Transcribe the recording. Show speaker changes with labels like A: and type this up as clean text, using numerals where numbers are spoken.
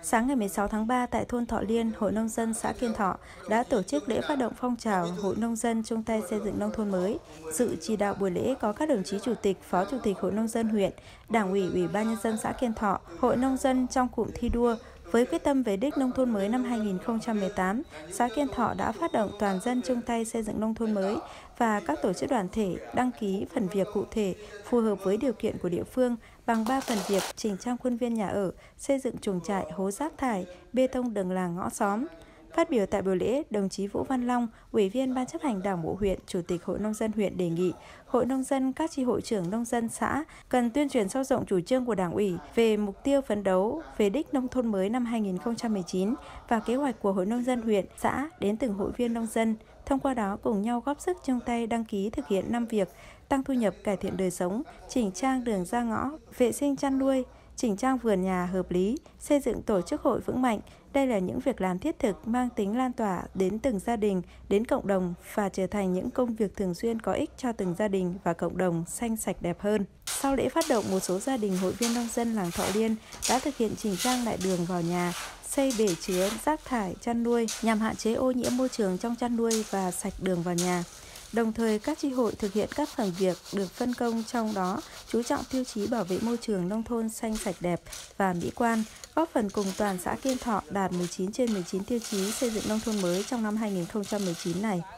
A: Sáng ngày 16 tháng 3 tại thôn Thọ Liên, Hội Nông dân xã Kiên Thọ đã tổ chức lễ phát động phong trào Hội Nông dân chung tay xây dựng nông thôn mới. Dự chỉ đạo buổi lễ có các đồng chí Chủ tịch, Phó Chủ tịch Hội Nông dân huyện, Đảng ủy, Ủy ban Nhân dân xã Kiên Thọ, Hội Nông dân trong cụm thi đua. Với quyết tâm về đích nông thôn mới năm 2018, xã Kiên Thọ đã phát động toàn dân chung tay xây dựng nông thôn mới và các tổ chức đoàn thể đăng ký phần việc cụ thể phù hợp với điều kiện của địa phương bằng 3 phần việc: chỉnh trang khuôn viên nhà ở, xây dựng chuồng trại, hố rác thải, bê tông đường làng ngõ xóm. Phát biểu tại buổi lễ, đồng chí Vũ Văn Long, Ủy viên Ban chấp hành Đảng bộ huyện, Chủ tịch Hội Nông dân huyện đề nghị Hội Nông dân, các chi hội trưởng nông dân xã cần tuyên truyền sâu rộng chủ trương của Đảng ủy về mục tiêu phấn đấu về đích nông thôn mới năm 2019 và kế hoạch của Hội Nông dân huyện, xã đến từng hội viên nông dân. Thông qua đó cùng nhau góp sức chung tay đăng ký thực hiện 5 việc: tăng thu nhập, cải thiện đời sống, chỉnh trang đường ra ngõ, vệ sinh chăn nuôi, chỉnh trang vườn nhà hợp lý, xây dựng tổ chức hội vững mạnh. Đây là những việc làm thiết thực mang tính lan tỏa đến từng gia đình, đến cộng đồng và trở thành những công việc thường xuyên có ích cho từng gia đình và cộng đồng xanh sạch đẹp hơn. Sau lễ phát động, một số gia đình hội viên nông dân làng Thọ Liên đã thực hiện chỉnh trang lại đường vào nhà, xây bể chứa rác thải chăn nuôi nhằm hạn chế ô nhiễm môi trường trong chăn nuôi và sạch đường vào nhà. Đồng thời, các chi hội thực hiện các phần việc được phân công, trong đó chú trọng tiêu chí bảo vệ môi trường nông thôn xanh sạch đẹp và mỹ quan, góp phần cùng toàn xã Kiên Thọ đạt 19 trên 19 tiêu chí xây dựng nông thôn mới trong năm 2019 này.